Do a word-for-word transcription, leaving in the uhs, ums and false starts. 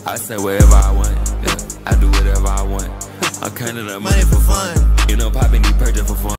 I say wherever I want, yeah. I do whatever I want. I'm counting up money for fun. You know, popping these purchase for fun.